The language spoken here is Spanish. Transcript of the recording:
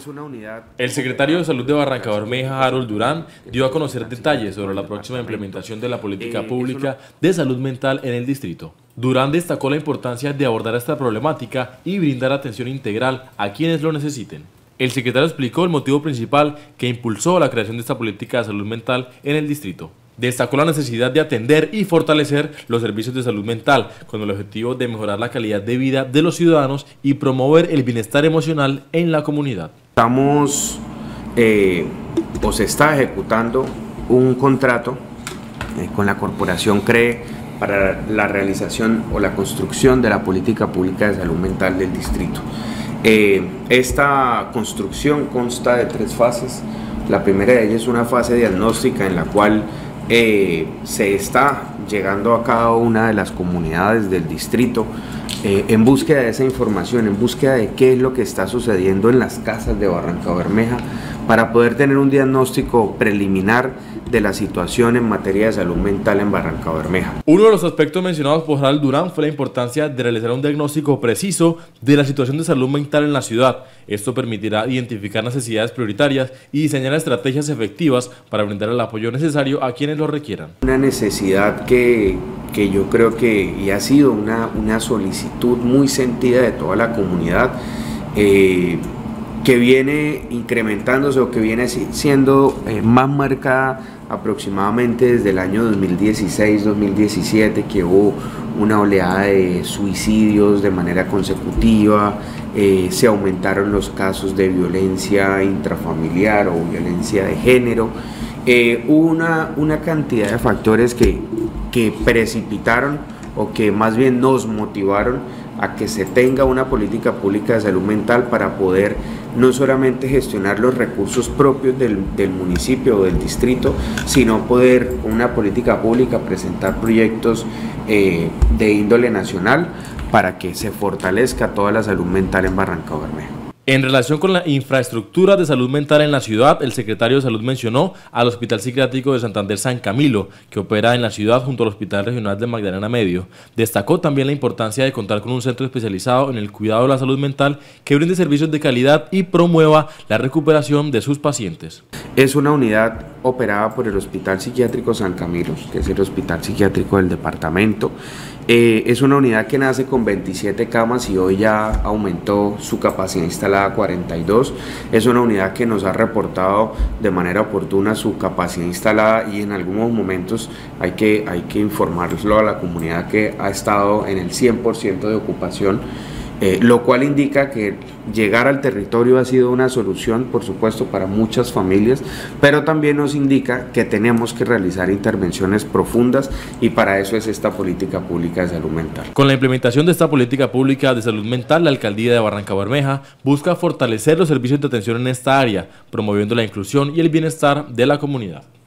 El secretario de Salud de Barrancabermeja, Harold Durán, dio a conocer detalles sobre la próxima implementación de la política pública de salud mental en el distrito. Durán destacó la importancia de abordar esta problemática y brindar atención integral a quienes lo necesiten. El secretario explicó el motivo principal que impulsó la creación de esta política de salud mental en el distrito. Destacó la necesidad de atender y fortalecer los servicios de salud mental con el objetivo de mejorar la calidad de vida de los ciudadanos y promover el bienestar emocional en la comunidad. Estamos o se está ejecutando un contrato con la corporación CREE para la realización o la construcción de la política pública de salud mental del distrito. Esta construcción consta de 3 fases. La primera de ellas es una fase diagnóstica en la cual se está llegando a cada una de las comunidades del distrito en búsqueda de esa información, en búsqueda de qué es lo que está sucediendo en las casas de Barrancabermeja para poder tener un diagnóstico preliminar de la situación en materia de salud mental en Barrancabermeja. Uno de los aspectos mencionados por Harold Durán fue la importancia de realizar un diagnóstico preciso de la situación de salud mental en la ciudad. Esto permitirá identificar necesidades prioritarias y diseñar estrategias efectivas para brindar el apoyo necesario a quienes lo requieran. Una necesidad que yo creo que ha sido una solicitud muy sentida de toda la comunidad, que viene incrementándose o que viene siendo más marcada aproximadamente desde el año 2016-2017, que hubo una oleada de suicidios de manera consecutiva, se aumentaron los casos de violencia intrafamiliar o violencia de género. Hubo una cantidad de factores que precipitaron o que más bien nos motivaron a que se tenga una política pública de salud mental para poder no solamente gestionar los recursos propios del municipio o del distrito, sino poder con una política pública presentar proyectos de índole nacional para que se fortalezca toda la salud mental en Barrancabermeja. En relación con la infraestructura de salud mental en la ciudad, el secretario de Salud mencionó al Hospital Psiquiátrico de Santander San Camilo, que opera en la ciudad junto al Hospital Regional de Magdalena Medio. Destacó también la importancia de contar con un centro especializado en el cuidado de la salud mental que brinde servicios de calidad y promueva la recuperación de sus pacientes. Es una unidad operada por el Hospital Psiquiátrico San Camilo, que es el hospital psiquiátrico del departamento. Es una unidad que nace con 27 camas y hoy ya aumentó su capacidad instalada a 42. Es una unidad que nos ha reportado de manera oportuna su capacidad instalada y en algunos momentos hay que informarlo a la comunidad que ha estado en el 100% de ocupación. Lo cual indica que llegar al territorio ha sido una solución, por supuesto, para muchas familias, pero también nos indica que tenemos que realizar intervenciones profundas y para eso es esta política pública de salud mental. Con la implementación de esta política pública de salud mental, la Alcaldía de Barrancabermeja busca fortalecer los servicios de atención en esta área, promoviendo la inclusión y el bienestar de la comunidad.